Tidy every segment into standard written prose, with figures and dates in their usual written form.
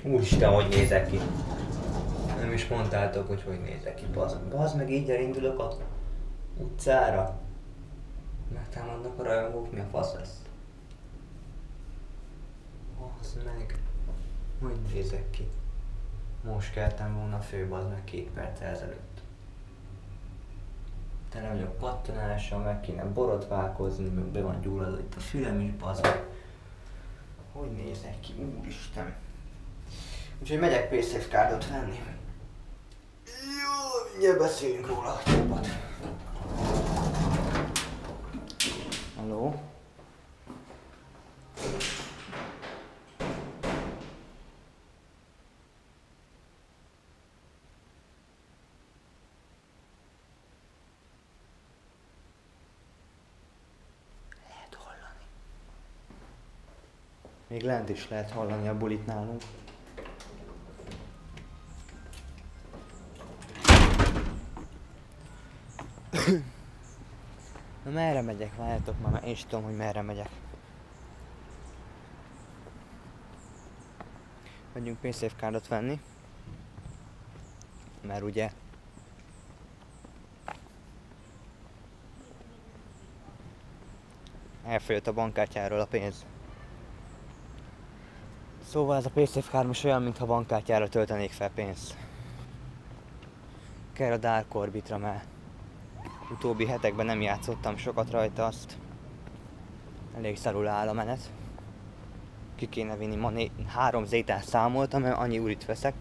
Úristen, hogy nézek ki. Nem is mondtátok, hogy nézek ki, bazd meg, így elindulok a utcára. Megtámadnak a rajongók, mi a fasz lesz? Bazd meg. Hogy nézek ki? Most keltem volna fő, bazd meg 2 perc ezelőtt. Tele vagyok pattanással, meg kéne borotválkozni, meg be van gyulladva itt a fülem is, bazd meg. Hogy nézek ki? Úristen. Úgyhogy megyek PaySafe cardot venni. Jó, mindjárt beszéljünk róla jobbat. Halló? Lehet hallani. Még lent is lehet hallani a bulit nálunk. Na merre megyek? Várjátok már, mert én is tudom, hogy merre megyek. Megyünk PaySafe cardot venni. Mert ugye elfogyott a bankkártyáról a pénz. Szóval ez a PaySafe card most olyan, mintha bankkártyára töltenék fel pénzt. Kell a Dark Orbitra, mert utóbbi hetekben nem játszottam sokat rajta, azt elég szarul áll a menet. Ki kéne vinni, ma 3 zétát számoltam, mert annyi urit veszek.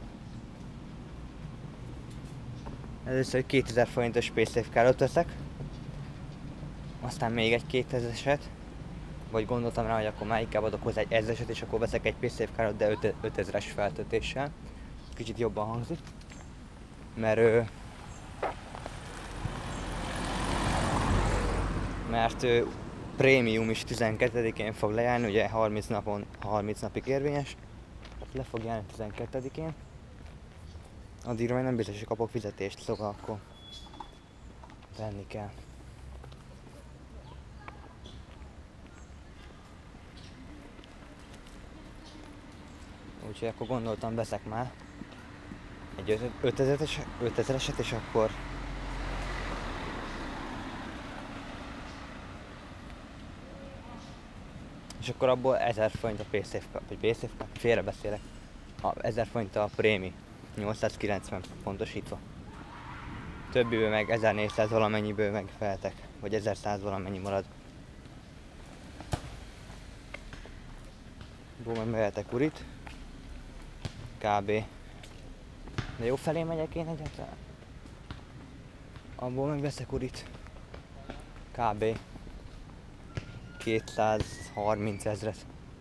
Először 2000 forintos PaySafe cardot veszek, aztán még egy 2000-eset, vagy gondoltam rá, hogy akkor már inkább adok hozzá egy 1000-eset, és akkor veszek egy PaySafe cardot, de 5000-es feltöltéssel. Kicsit jobban hangzik, mert prémium is 12-én fog lejárni, ugye 30 napig érvényes, le fog járni 12-én. Addigra még nem biztos, hogy kapok fizetést, szóval akkor venni kell. Úgyhogy akkor gondoltam, veszek már egy 5000-eset, és akkor abból 1000 forint a PaySafe, félrebeszélek. 1000 forint a prémi, 890 pontosítva. Többiből meg 1400 valamennyiből meg feltek, vagy 1100 valamennyi marad. Abból meg mehetek urit. Kb. De jó felé megyek én egyáltalán? Abból meg veszek urit. Kb. 230 000.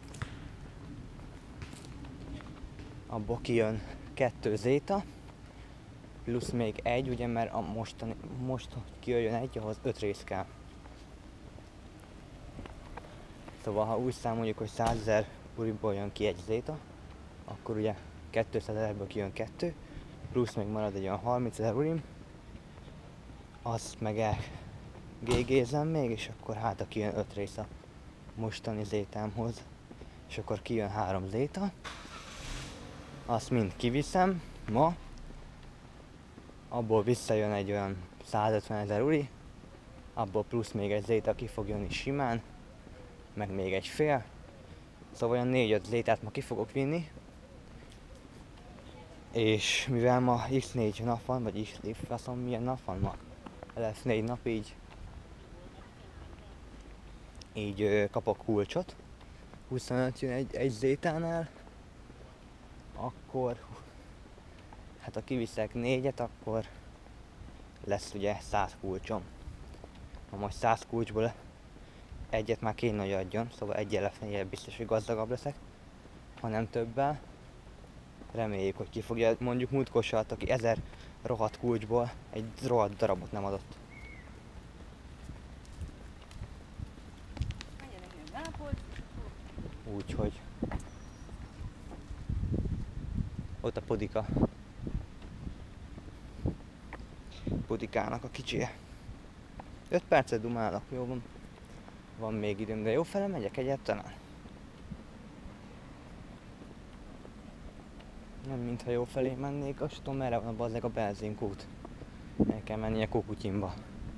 Abból kijön 2 zéta, plusz még egy, ugye, mert most hogy kijöjjön egy, ahhoz 5 rész kell. Szóval ha úgy számoljuk, hogy 100 000 uriból jön ki egy zéta, akkor ugye 200 000-ből kijön 2, plusz még marad egy olyan 30 000 urim, azt meg GG-zem még, és akkor hát kijön 5 rész a mostani zétámhoz, és akkor kijön 3 zéta, azt mind kiviszem ma, abból visszajön egy olyan 150 000 uri, abból plusz még egy zéta ki fog jönni simán, meg még egy fél, szóval olyan 4-5 zétát ma ki fogok vinni, és mivel ma X4 nap van, vagy X faszom milyen nap van ma, lesz 4 nap, így kapok kulcsot, 25 jön egy zétánál, akkor hát ha kiviszek 4-et, akkor lesz ugye 100 kulcsom. Ha most 100 kulcsból egyet már kéne, hogy adjon, szóval egyel lesz, biztos, hogy gazdagabb leszek, hanem többel. Reméljük, hogy ki fogja, mondjuk múltkor se adta ki 1000 rohadt kulcsból, egy rohadt darabot nem adott. Úgyhogy ott a Podikának a kicsie. 5 percet dumálok, jó van. Van még időm, de jó fele megyek egyáltalán? Nem mintha jó felé mennék, azt tudom merre van bazzeg a benzinkút. El kell mennie Kukutyinba.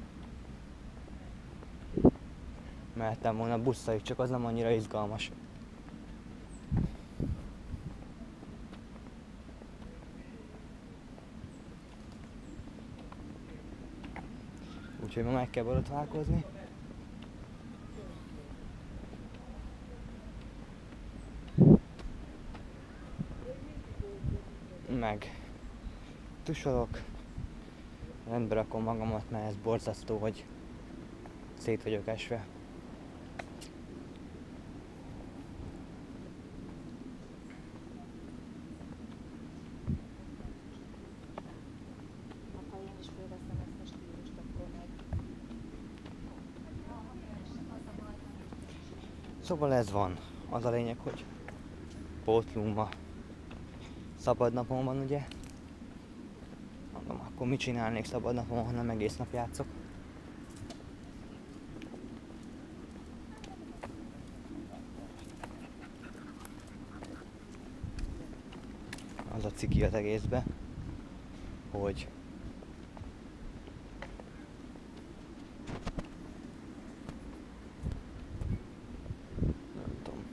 Mehettem volna buszsal, csak az nem annyira izgalmas. Úgyhogy ma meg kell borotválkozni. Meg tusolok, rendbe rakom magamat, mert ez borzasztó, hogy szét vagyok esve. Ha én is fölveszem ezt a stílust, akkor meg... Szóval ez van. Az a lényeg, hogy pótlunk ma. Szabad napon van, ugye? Mondom, akkor mit csinálnék szabad napon, ha nem egész nap játszok? Az a ciki az egészbe, hogy nem tudom.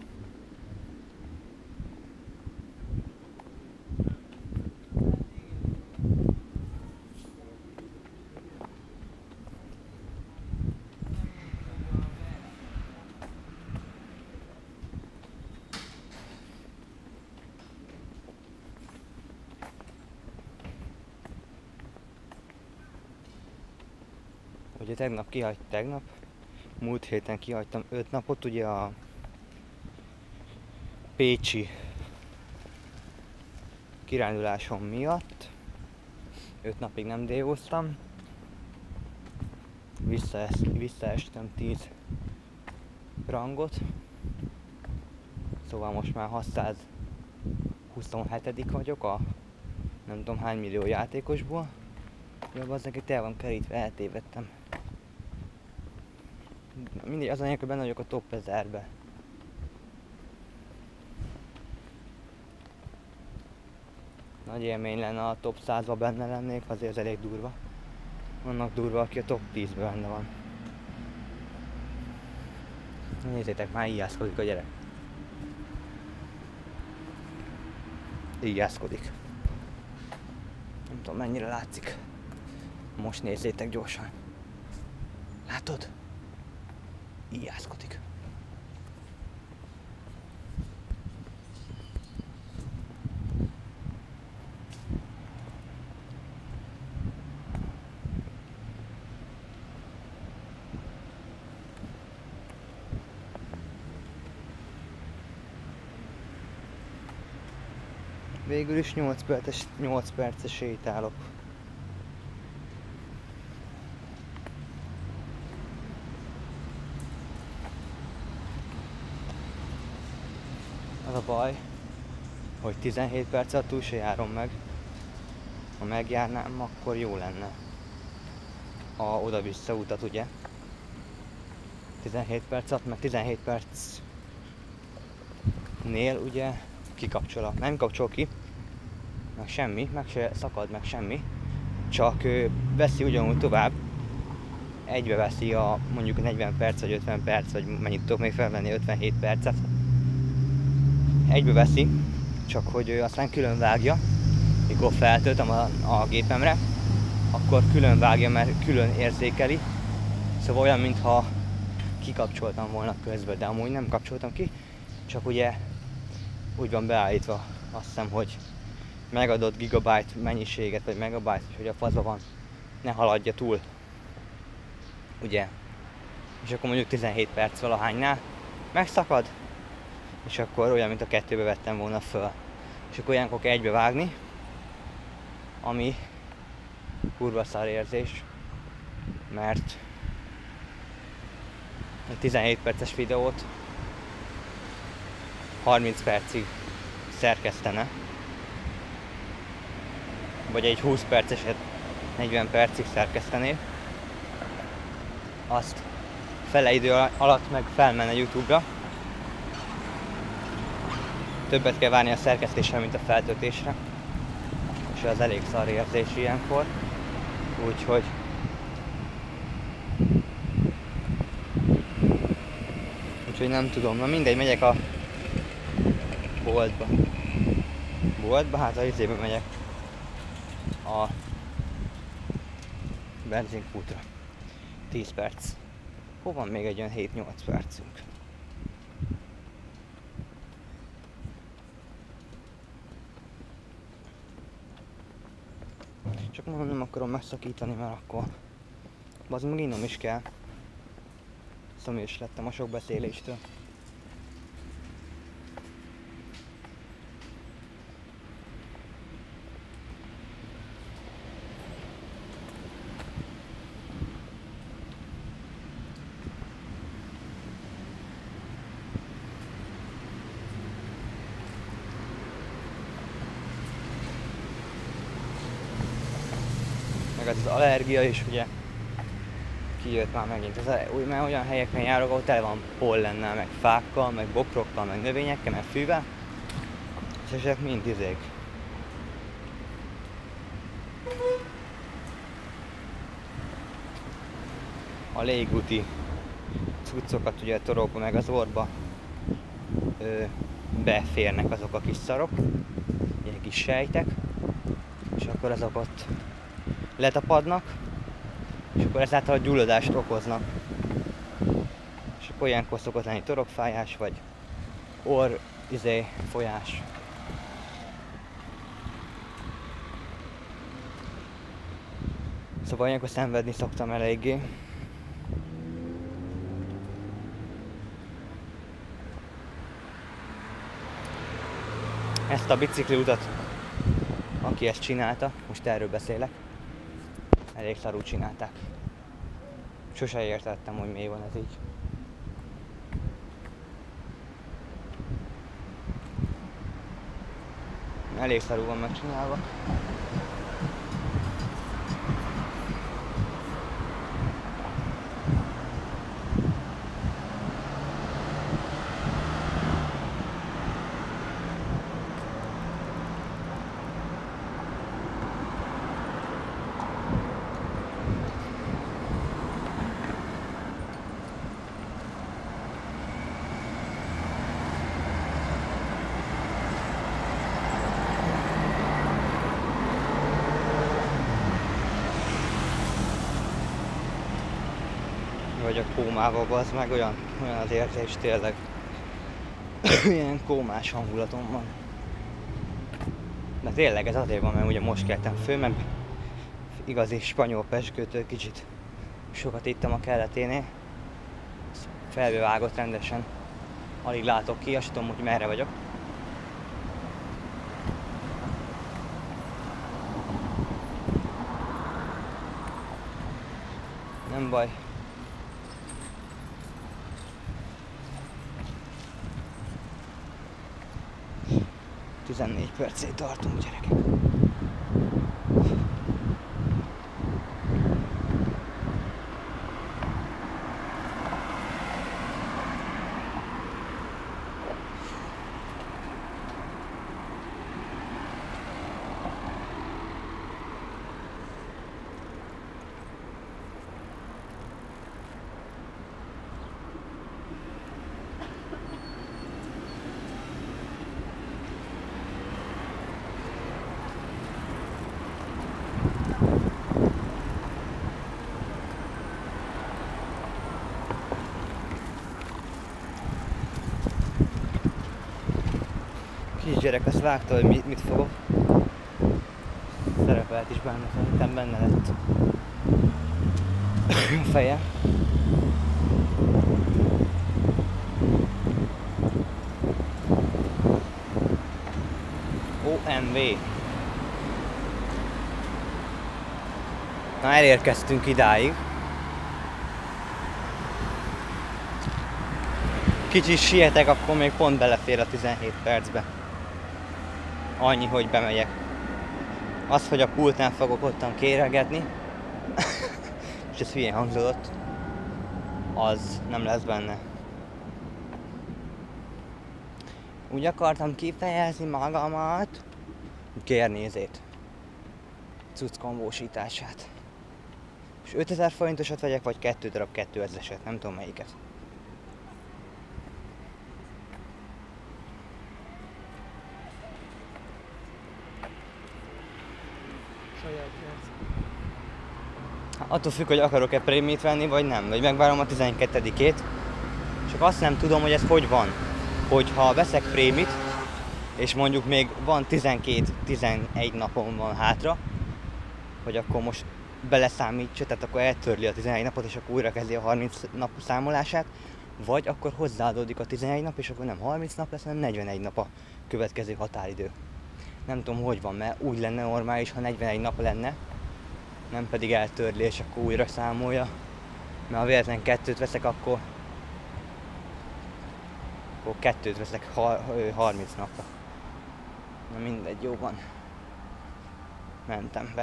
Ugye múlt héten kihagytam 5 napot, ugye a pécsi kirándulásom miatt. 5 napig nem déjóztam. Visszaestem 10 rangot. Szóval most már 627. vagyok a nem tudom hány millió játékosból. Ja, bazzeg, itt el van kerítve, eltévedtem. Mindegy, az a lényeg, hogy benne vagyok a top 1000-be. Nagy élmény lenne a top 100-ba benne lennék, azért ez elég durva. Annak durva, aki a top 10-ben benne van. Nézzétek, már íjászkodik a gyerek. Íjászkodik. Nem tudom, mennyire látszik. Most nézzétek gyorsan. Látod? Íjászkodik. Végül is 8 perces sétálok. Az a baj, hogy 17 perc alatt túl se járom meg. Ha megjárnám, akkor jó lenne. A oda-vissza utat, ugye? 17 perc alatt, meg 17 percnél ugye kikapcsol nem kapcsol ki, meg semmi, meg se szakad, meg semmi. Csak veszi ugyanúgy tovább. Egybe veszi a mondjuk 40 perc, vagy 50 perc, vagy mennyit tudok még felvenni, 57 percet. Egybe veszi, csak hogy aztán külön vágja, mikor feltöltöm a gépemre, akkor külön vágja, mert külön érzékeli. Szóval olyan, mintha kikapcsoltam volna közben, de amúgy nem kapcsoltam ki, csak ugye úgy van beállítva, azt hiszem, hogy megadott gigabyte mennyiséget, vagy megabyte, hogy a fazba van, ne haladja túl. Ugye? És akkor mondjuk 17 perc valahánynál megszakad, és akkor olyan, mint a kettőbe vettem volna föl. És akkor olyankor kell egybe vágni, ami kurva szar érzés, mert a 17 perces videót 30 percig szerkesztene, vagy egy 20 perceset 40 percig szerkesztené, azt fele idő alatt meg felmenne YouTube-ra. Többet kell várni a szerkesztésre, mint a feltöltésre. és az elég szar érzés ilyenkor, úgyhogy nem tudom, na mindegy, megyek a boltba, hát a izébe megyek a benzinkútra. 10 perc. Hol van még egy olyan 7-8 percünk? Csak nem akarom megszakítani, mert akkor az meg innom is kell. Szomjas lettem a sok beszéléstől. Meg az allergia is ugye kijött már megint. Mert olyan helyeken járok, ahol tele van pollennel, meg fákkal, meg bokrokkal, meg növényekkel, meg fűvel. És ezek mind izék. A légúti cuccokat ugye a torokba, meg az orba beférnek azok a kis szarok, ilyen kis sejtek, és akkor azok ott letapadnak, és akkor ezáltal gyulladást okoznak. És akkor ilyenkor szokott lenni torokfájás, vagy folyás. Szóval ilyenkor szenvedni szoktam eléggé. Ezt a bicikliutat, aki ezt csinálta, most erről beszélek, elég szarul csinálták. Sose értettem, hogy miért van ez így. Elég szarul van megcsinálva. Vagy a kómába, az meg olyan az érzés tényleg. Ilyen kómás hangulatom van. De tényleg ez azért van, mert ugye most keltem föl, mert igazi spanyol pezsgőtől kicsit sokat ittam a kelleténél. Felbevágott rendesen. Alig látok ki, azt tudom, hogy merre vagyok. Nem baj. – 14 percét tartunk, gyerekek. Kisgyerek azt vágta, hogy mit fogok. Szerepelt is benne, szerintem benne lett a feje. OMV. Na, elérkeztünk idáig. Kicsit sietek, akkor még pont belefér a 17 percbe. Annyi, hogy bemegyek. Az, hogy a pultnál fogok ottan kéregetni, és ez hülyén hangzott, az nem lesz benne. Úgy akartam kifejezni magamat, kérnézét. cucc kombósítását. És 5000 forintosat vegyek, vagy 2 darab 2000-eset, nem tudom melyiket. Attól függ, hogy akarok-e prémit venni, vagy nem. Vagy megvárom a 12-ét. Csak azt nem tudom, hogy ez hogy van. Hogyha veszek prémit, és mondjuk még van 12-11 napom van hátra, hogy akkor most beleszámítsa, tehát akkor eltörli a 11 napot, és akkor újra kezdi a 30 nap számolását, vagy akkor hozzáadódik a 11 nap, és akkor nem 30 nap lesz, hanem 41 nap a következő határidő. Nem tudom, hogy van, mert úgy lenne normális, ha 41 nap lenne, nem pedig eltörli, és akkor újra számolja. Mert ha véletlen 2-t veszek, akkor 2-t veszek 30 napra. Na mindegy, jó van. Mentem be.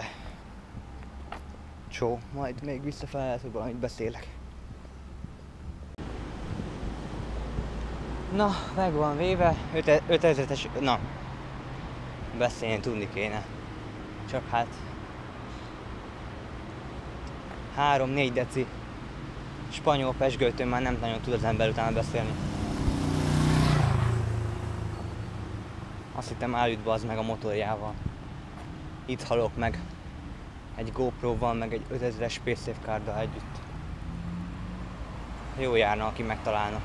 Csó, majd még visszafele lehet, hogy valamit beszélek. Na, meg van véve, 5000-es, na, beszélni tudni kéne. Csak hát 3-4 deci spanyol pezsgőtől már nem nagyon tud az ember utána beszélni. Azt hittem elüt bazd meg a motorjával. Itt halok meg. Egy GoPro-val, meg egy 5000-es SpaceSafe kárdal együtt. Jó járna, aki megtalálna.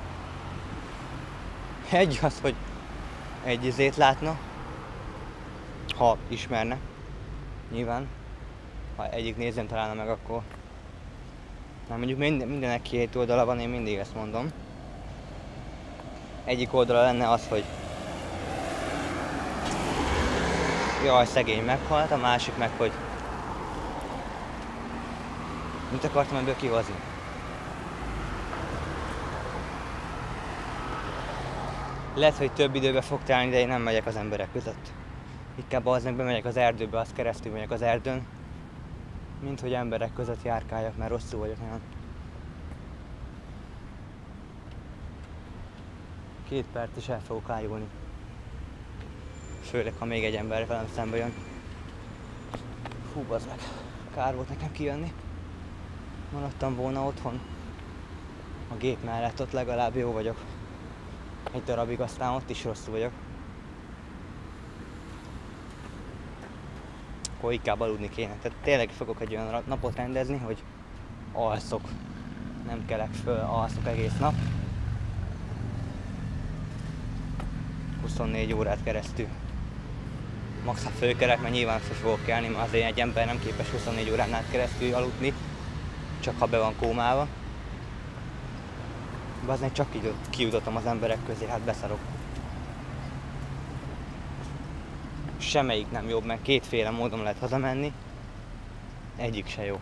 Egy az, hogy egy izét látna, ha ismerne. Nyilván. Ha egyik nézőm találna meg, akkor... Na mondjuk mindenek két oldala van, én mindig ezt mondom. Egyik oldala lenne az, hogy jaj, szegény meghalt, a másik meg, hogy mit akartam ebből kihozni? Lehet, hogy több időbe fog telni, de én nem megyek az emberek között. Inkább az meg bemegyek az erdőbe, azt keresztül megyek az erdőn, mint hogy emberek között járkáljak, mert rosszul vagyok nagyon. 2 perc is el fogok ájulni. Főleg, ha még egy ember velem szembe jön. Hú, bazd meg. Kár volt nekem kijönni. Maradtam volna otthon. A gép mellett ott legalább jó vagyok. Egy darabig, aztán ott is rosszul vagyok. Akkor inkább aludni kéne. Tehát tényleg fogok egy olyan napot rendezni, hogy alszok. Nem kelek föl, alszok egész nap. 24 órát keresztül. Max ha fölkelek, mert nyilván fel fogok kelni, mert azért egy ember nem képes 24 órán át keresztül aludni, csak ha be van kómálva. Azért csak így kijutottam az emberek közé, hát beszarok. Semmelyik nem jobb, mert kétféle módon lehet hazamenni, egyik se jó.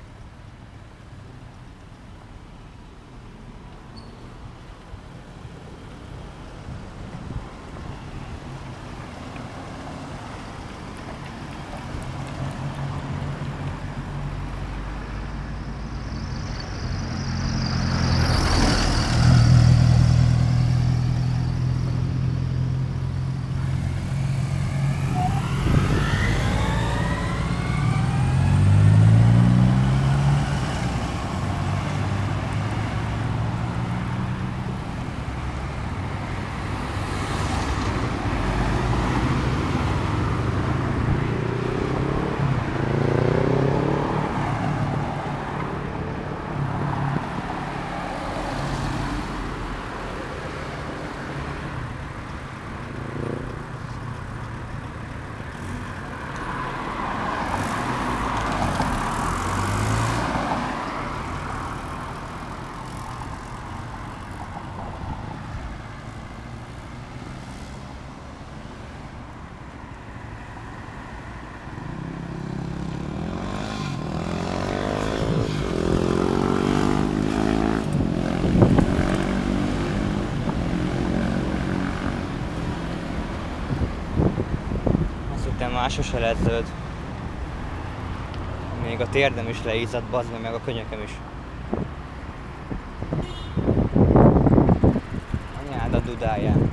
Már sose lesz zöld. Még a térdem is leizzadt, bazd meg a könyököm is. Anyád a dudáján.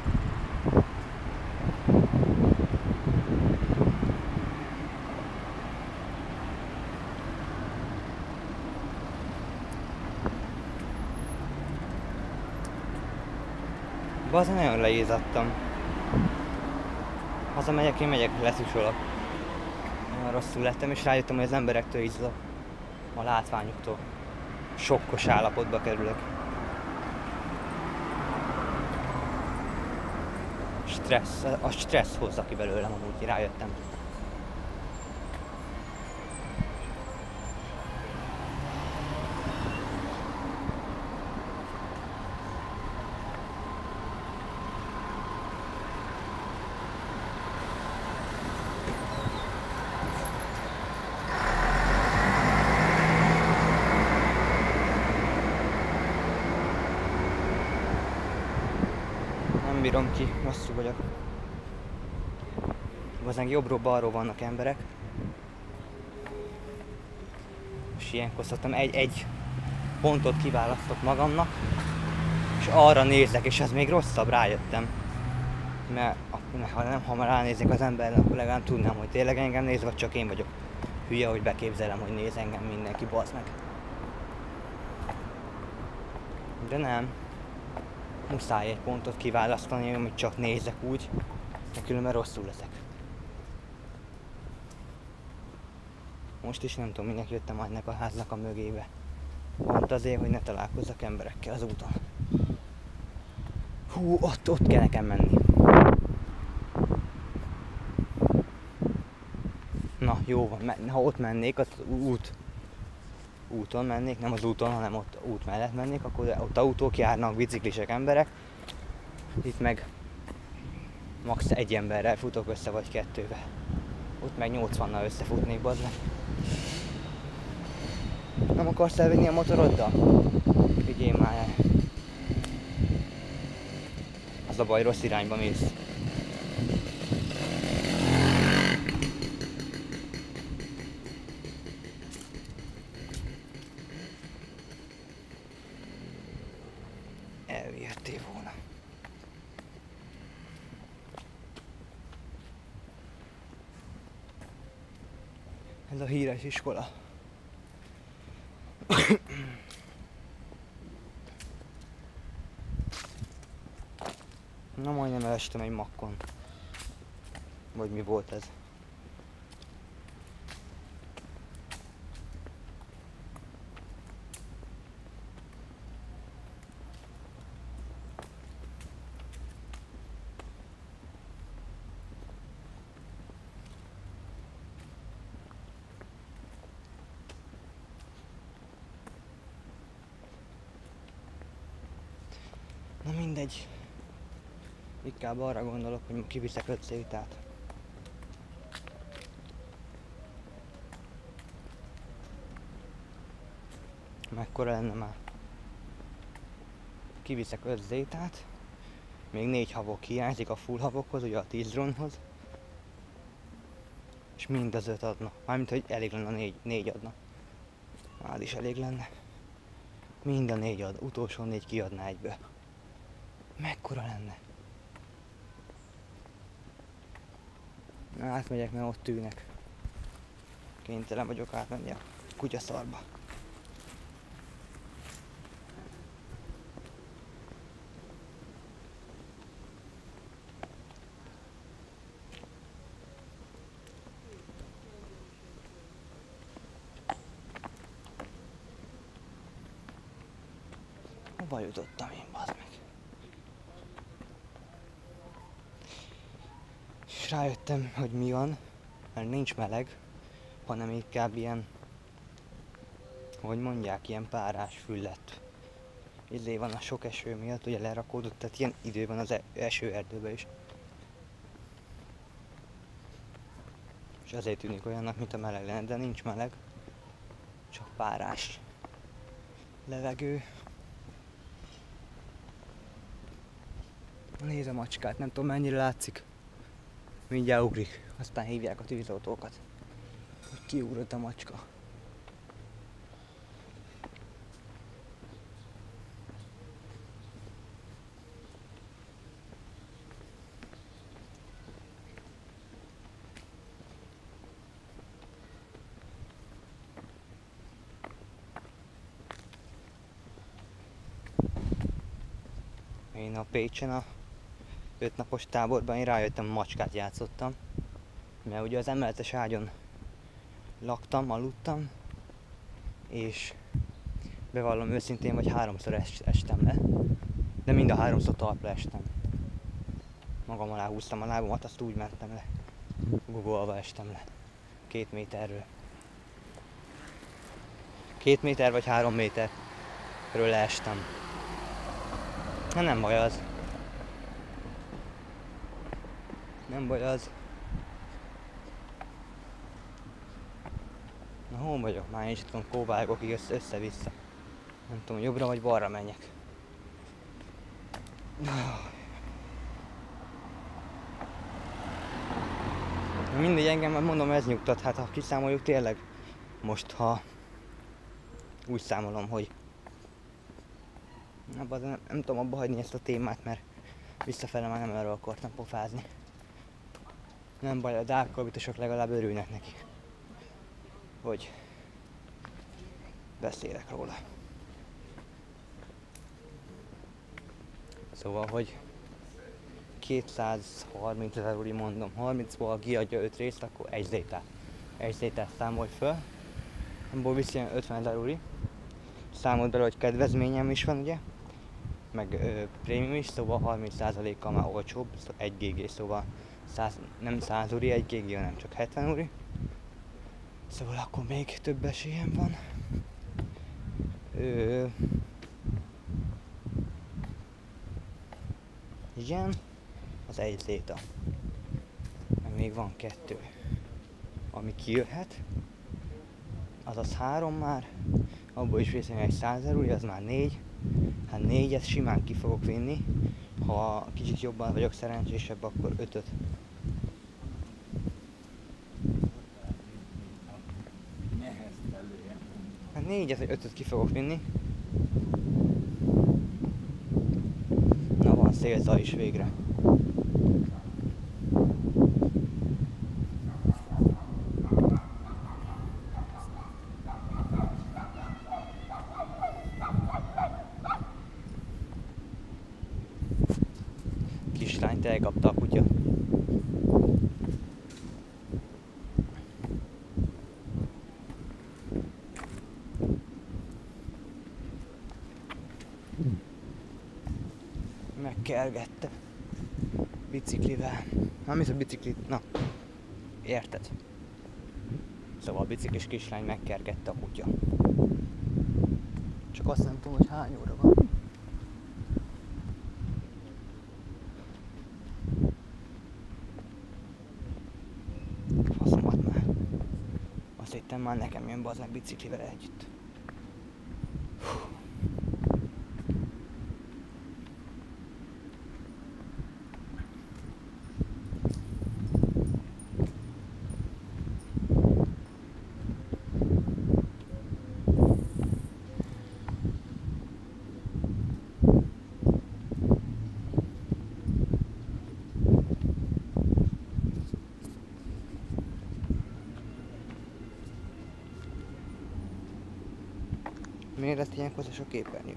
Bazen nagyon leízadtam. Hazamegyek, én megyek, leszúsolok. Nagyon rosszul lettem, és rájöttem, hogy az emberektől izzadok. A látványuktól. Sokkos állapotba kerülök. A stressz hozza ki belőlem, amúgy rájöttem. Nem bírom ki, rosszul vagyok. Hozzánk jobbról-balról vannak emberek. És ilyenkor szoktam egy pontot kiválasztok magamnak, és arra nézek, és ez még rosszabb, rájöttem. Mert ha már ránézek az embernek, akkor legalább tudnám, hogy tényleg engem néz, vagy csak én vagyok hülye, hogy beképzelem, hogy néz engem mindenki, bazd meg. De nem. Muszáj egy pontot kiválasztani, amit csak nézek úgy, de különben rosszul leszek. Most is nem tudom, minek jöttem ennek a háznak a mögébe. Pont azért, hogy ne találkozzak emberekkel az úton. Hú, ott kell nekem menni. Na, jó van, ha ott mennék, az úton mennék, nem az úton, hanem ott út mellett mennék, akkor ott autók járnak, biciklisek, emberek. Itt meg max. Egy emberrel futok össze, vagy kettővel. Ott meg 80-nal összefutnék, bazd meg. Nem akarsz elvinni a motoroddal? Figyelj már el. Az a baj, rossz irányba mész. Elvihettél volna. Ez a híres iskola. Na, majdnem elestem egy makkon. Vagy mi volt ez? Na mindegy. Inkább arra gondolok, hogy kiviszek 5 szétát. Mekkora lenne már? Kiviszek 5 zétát. Még 4 havok hiányzik a full havokhoz, ugye a 10 drónhoz. És mind az 5 adna. Mármint, hogy elég lenne 4 adna. Az is elég lenne. Mind a 4 ad. Utolsó 4 kiadná egyből. Mekkora lenne? Na, átmegyek, mert ott tűnek. Kénytelen vagyok átmenni a kutyaszarba. Hova jutottam én, bazd meg? És rájöttem, hogy mi van, mert nincs meleg, hanem inkább ilyen, hogy mondják, ilyen párás füllet. Izé van a sok eső miatt, ugye lerakódott, tehát ilyen idő van az esőerdőben is. És azért tűnik olyannak, mint a meleg lenne, de nincs meleg, csak párás levegő. Nézd a macskát, nem tudom mennyire látszik. Mindjárt ugrik, aztán hívják a tűzoltókat, hogy kiugrott a macska. Én a Pécsen a 5 napos táborban én rájöttem, macskát játszottam. Mert ugye az emeletes ágyon laktam, aludtam, és bevallom őszintén, hogy 3-szor estem le, de mind a 3-szor talpra estem. Magam alá húztam a lábamat, azt úgy mentem le. Gugolva estem le. 2 méterről. 2 méter vagy 3 méterről leestem. Na nem baj az. Nem baj az. Na hol vagyok? Már én is tudom, kóvágokig össze-vissza. Nem tudom, jobbra vagy balra menjek. Mindegy, engem már mondom, ez nyugtat. Hát ha kiszámoljuk tényleg most, ha úgy számolom, hogy nem tudom abba hagyni ezt a témát, mert visszafele már nem erről akartam pofázni. Nem baj, a dárkabitosok legalább örülnek neki, hogy beszélek róla. Szóval, hogy 230 000 uri mondom, 30-ból kiadja 5 részt, akkor 1 zétát. 1 zétát számolj föl, abból viszi 50 000 uri. Számold bele, hogy kedvezményem is van, ugye? Meg prémium is, szóval 30%-kal már olcsóbb, 1 GG, szóval nem 100 uri, 1 GG, hanem csak 70 uri. Szóval akkor még több esélyem van. Igen, az 1 zéta. Meg még van 2, ami kijöhet. Azaz 3 már, abból is részén egy 100 000 uri, az már 4. Hát 4-et simán ki fogok vinni. Ha kicsit jobban vagyok szerencsésebb, akkor 5-öt. Hát 4-et vagy 5-öt ki fogok vinni. Na, van szélzaj is végre. Kislányt elkapta a kutya. Megkergette biciklivel. Nem hisz a biciklit, na, érted? Szóval a biciklis kislány megkergette a kutya. Csak azt nem tudom, hogy hány óra van. Faszomat már. Azt hittem már nekem jön be az meg biciklivel együtt. Miért lett ilyenkor ez a képernyő?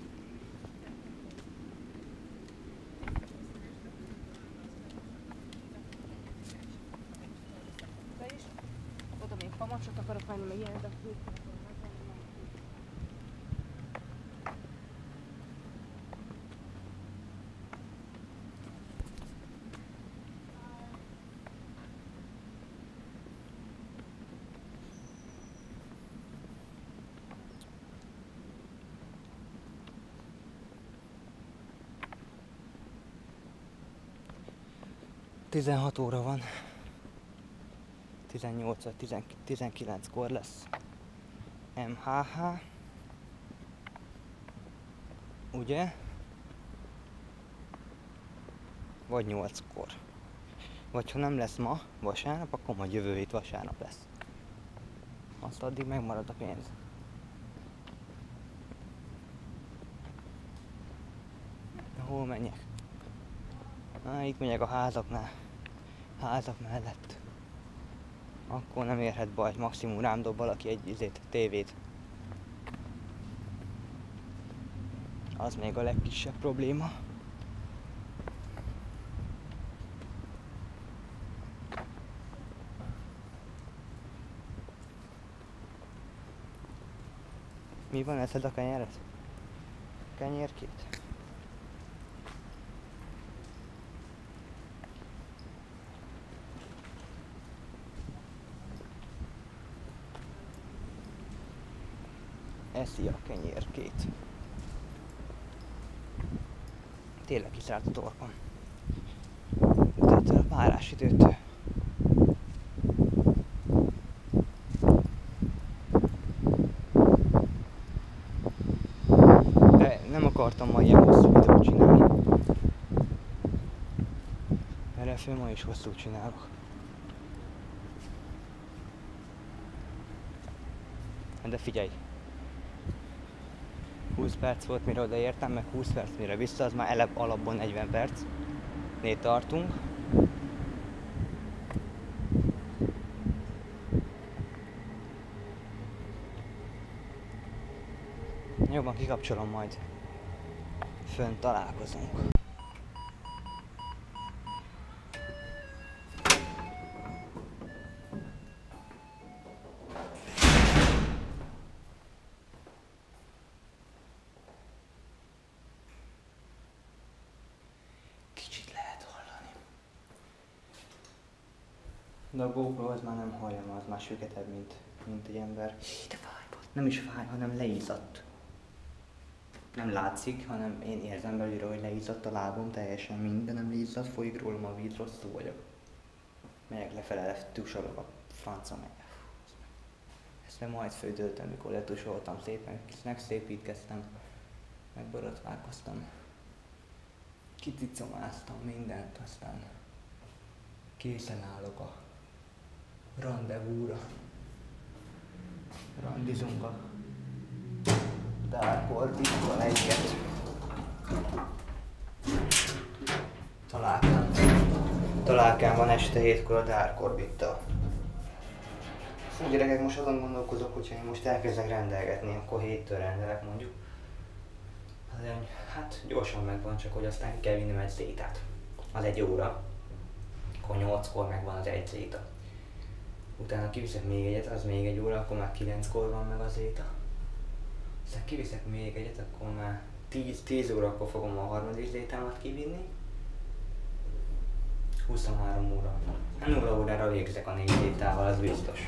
Te is? Oda még pamacsot akarok venni, meg ilyenet, de Tizenhat óra van. 18 vagy 19-kor lesz MHH. Ugye? Vagy 8-kor. Vagy ha nem lesz ma, vasárnap, akkor majd jövő hét vasárnap lesz. Azt addig megmarad a pénz. De hol menjek? Itt megyek a házaknál. Házak mellett. Akkor nem érhet baj, maximum rám dob valaki egy tévét. Az még a legkisebb probléma. Mi van, eszed a kenyeret? Kenyérkét? Eszi a kenyérkét. Tényleg kiszállt a torkam. Ettől a párás időtől. De nem akartam ma ilyen hosszú videót csinálni. Mert ma is hosszú csinálok. De figyelj! 20 perc volt, mire odaértem, meg 20 perc, mire vissza, az már alapból 40 percnél tartunk. Jobban kikapcsolom majd. Fönn találkozunk. Kicsit lehet hallani. De a GoPro az már nem hallja, az már süketebb, mint egy ember. De fáj, nem is fáj, hanem leizzadt. Nem látszik, hanem én érzem belülről, hogy leizzadt a lábom, teljesen minden nem leizzadt, folyik rólam a víz, rosszul vagyok. Megyek lefele, letusolok a francom. Ezt meg majd fődöltem, mikor letusoltam szépen, megszépítkeztem, megborotválkoztam. Kicicomáztam mindent, aztán készen állok a randevúra. Randizunk a Dark Orbittal egyet. Találkám van este 7-kor a Dark Orbittal. Fú, gyerekek, most azon gondolkozok, hogyha én most elkezdek rendelgetni, akkor 7-től rendelek mondjuk. Hát gyorsan megvan, csak hogy aztán ki kell vinnem egy zétát. Az 1 óra. Akkor 8-kor megvan az 1 zéta. Utána kiviszek még egyet, az még 1 óra, akkor már 9-kor van meg a zéta. Aztán kiviszek még egyet, akkor már 10 órakor fogom a harmadik zétámat kivinni. 23 óra. 0 órára végzek a 4 zétával, az biztos.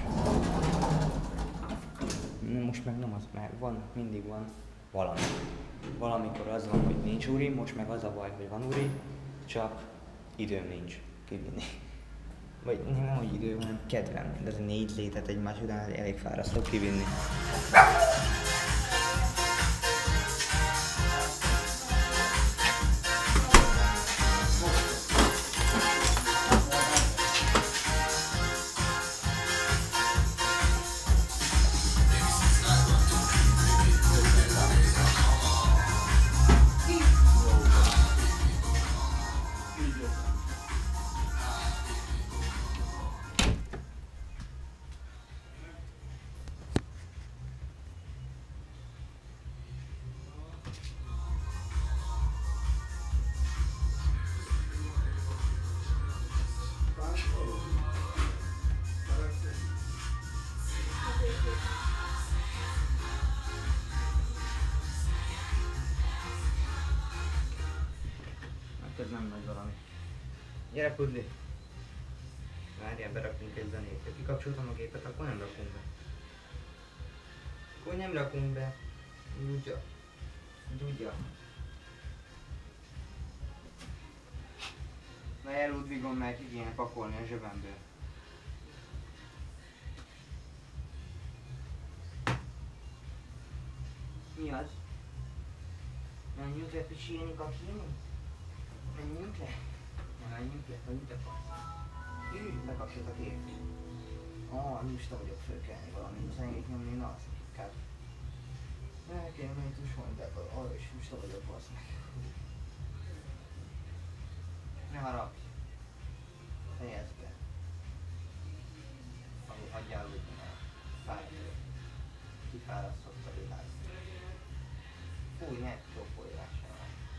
Most meg nem az, mert van, mindig van valami. Valamikor az van, hogy nincs uri, most meg az a baj, hogy van uri, csak időm nincs kivinni. Vagy nem, hogy idő, hanem kedvem, de ez 4 zétet egymás után elég fárasztó kivinni. Ez nem nagy valami. Gyere, Pudli! Várjál, berakunk egy zenét. Ha kikapcsoltam a gépet, akkor nem rakunk be. Akkor nem rakunk be. Tudja. Na el, Ludvigon, mert ki kéne pakolni a zsebemből. Mi az? Menjünk le pisilni, kapcsolni? Menjünk le? Menjünk le, hogy mit akarsz? Bekapcsolt a gépet. Lusta vagyok fölkelni valami zenét nyomni, na az inkább. El kell menni tusolni, de arra is lusta vagyok, basz meg. Ne haragudj. Fejezd be. Adjál úgy, mert fájt. Kifárasztott a világ. Fúj, ne csókolják sem.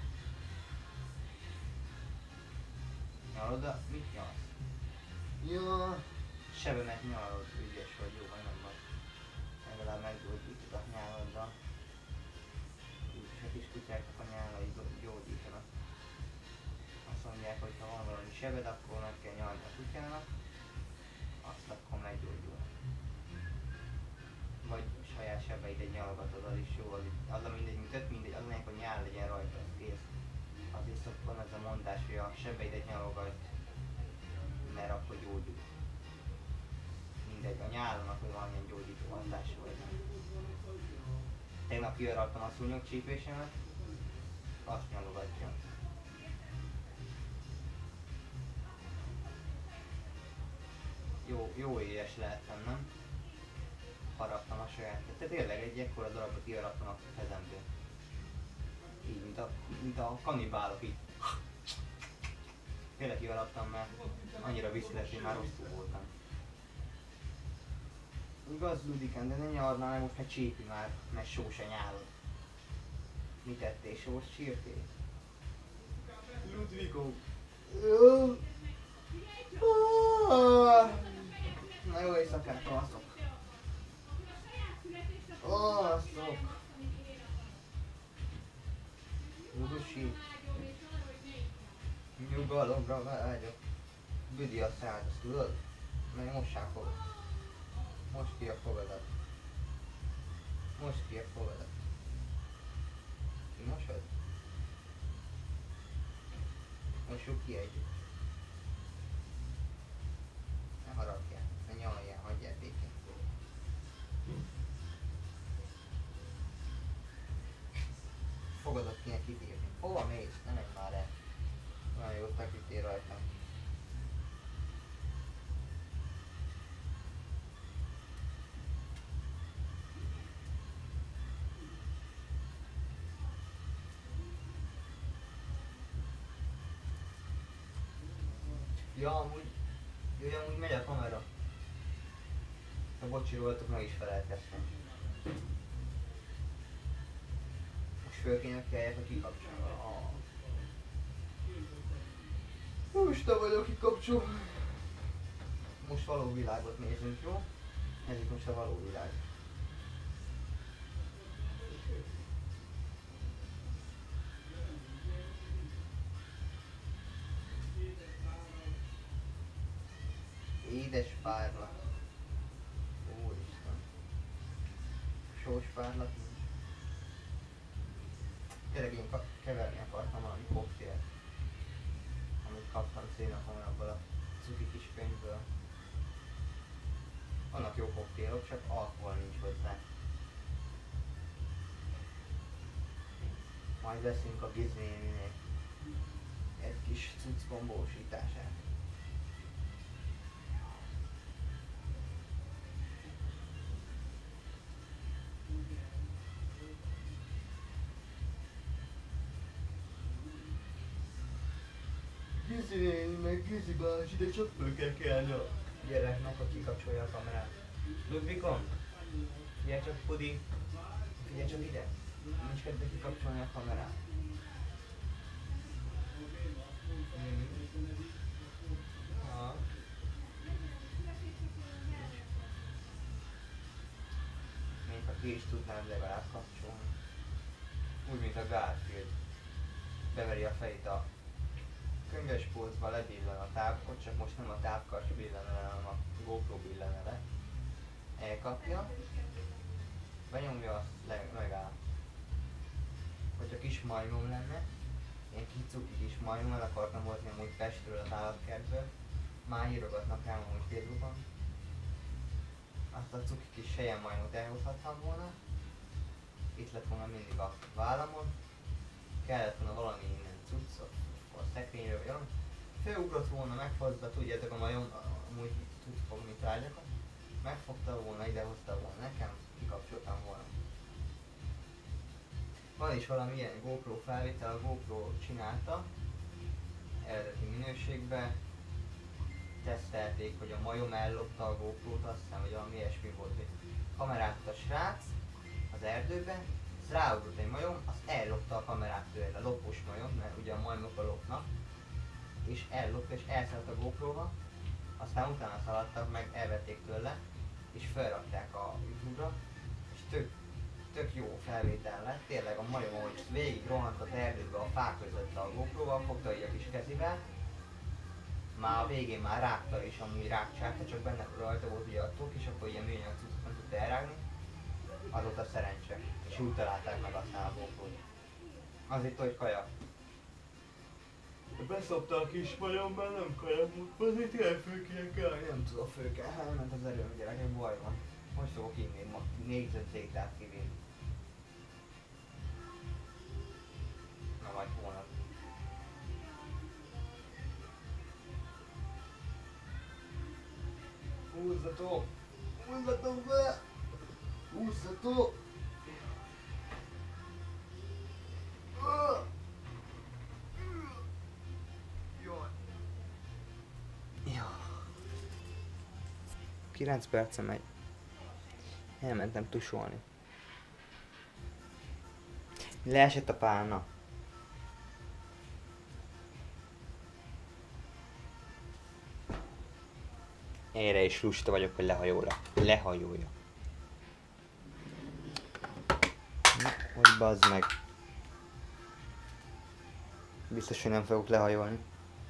Nyalod a... Mit nyalsz? Jó. Sebemet nyalod, ügyes vagy, jó, vagy nem vagy. Legalább meggyógyítod a nyáladdal. mondják, hogy ha van valami sebed, akkor meg kell nyalni a kutyának, azt akkor meggyógyul. Vagy saját sebeidet nyalogatod, az is jó, az a mindegy, tök mindegy, az lényeg, hogy nyál legyen rajta, kész. Azért szoktam ez a mondás, hogy a sebeidet nyalogatj, mert akkor gyógyul. Mindegy, a nyálnak, hogy valamilyen gyógyító hatású vagy nem. Tegnap kiaraltam a szúnyogcsípésemet, azt nyalogatja. Jó éhes lehettem, nem? Haraptam a saját, tehát tényleg egy ekkora darabot kiharaptam a kezemből. Így, mint a kannibálok így. Tényleg kiharaptam, mert annyira visszilett, hogy már rosszul voltam. Igaz, Ludikán, de ne nyarnál, mert most meg csípi már, mert só se nyálod. Mit ettél, sós csírtél? Ludvigó! Na jó éjszakát, alszok! Alszok! Ludusi! Nyugalomra vágyok! Büdi a szád, azt tudod? Meg mossál fogod. Most ki a fogadat. Most ki a fogadat. Mosod? Mossuk ki együtt. Ne harapjál, ne nyaljál, hagyjál békén. Fogadat kéne kitírni. Hova mész? Ne menj már el. Olyan jót feküdtél rajtam. Ja, amúgy megy a kamera. Ha bocsi voltok, meg is felelkeztem. Most föl kéne kelljek, hogy kikapcsolva. Most te vagyok kikapcsol. Most való világot nézünk, jó? Ez itt most a való világ. Édes párlat. Úristen. Sós párlat nincs. Tényleg én keverni akartam valami koktélt, amit kaptam szénapon abból a cuki kis könyvből. Vannak jó koktélok, csak alkohol nincs hozzá. Majd veszünk a Gizméninél egy kis cuckombósítását. Gizi, meg Gizi bácsi, de csak föl kell kelni a gyereknek, hogy kikapcsolja a kamerát. Ludvikon, figyelj csak, Pudi, figyelj csak ide. Nincs kedve kikapcsolni a kamerát. Ha. Még ha ki is tudnád legalább kapcsolni. Úgy, mint a Garfield. Beveri a fejét a könyvespolcba, lebillen a távkot, csak most nem a távkart billen el, hanem a GoPro billen el. Elkapja, benyomja, azt megáll. Hogyha kis majmom lenne, ilyen kicuki kis majmom, el akartam hozni amúgy Pestről az állatkertből, már írogatnak rám amúgy Facebookon. Azt a cuki kis selyemmajmot elhozhattam volna, itt lett volna mindig a vállamon, kellett volna valami innen cuccot, a szekrényről vagy valami. Főugrott volna, megfogta, tudjátok, a majom amúgy tud fogni tárgyakat, megfogta volna, idehozta volna nekem, kikapcsoltam volna. Van is valami ilyen GoPro felvétel, a GoPro csinálta, eredeti minőségben, tesztelték, hogy a majom ellopta a GoPro-t, azt hiszem, hogy valami ilyesmi volt, hogy kamerát a srác az erdőben, az ráugrott egy majom, azt ellopta a kamerát tőle, a lopós majom, mert ugye a majmok a lopnak, és ellopta és elszállt a GoPro-ba, aztán utána szaladtak meg, elvették tőle, és felrakták a YouTube-ra, és tök jó felvétel lett, tényleg a majom, ahogy végig rohant az erdőbe a fák között a GoPro-val, fogta így a kis kezivel, Már a végén már rágta és amúgy rágcsálta, csak benne rajta volt ugye a tok, és akkor ilyen műanyag cuccot nem tudta elrágni. Az volt a szerencse. És úgy találták meg aztán a GoPro-t. Az itt, hogy kaja. Beszopta a kis majom, mert nem kaja volt, azért ilyen főkéne kell, nem tudom főkel, elment az erőm gyerekek, baj van. Hogy fogok inni ma 4-5 kivinni. Na majd holnap. Húzzatok! Húzzatok be! Húzzatok! Jaj! Jó. 9 perce megy. Elmentem tusolni. Leesett a pálna. Erre is lusta vagyok, hogy lehajolja. Na, hogy bazd meg. Biztos, hogy nem fogok lehajolni.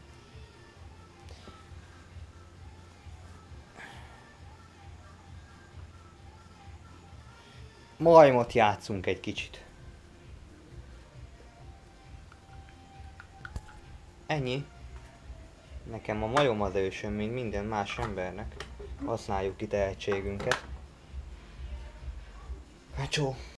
Majmot játszunk egy kicsit. Ennyi. Nekem a majom az ősöm, mint minden más embernek. Használjuk ki tehetségünket. Hát csó.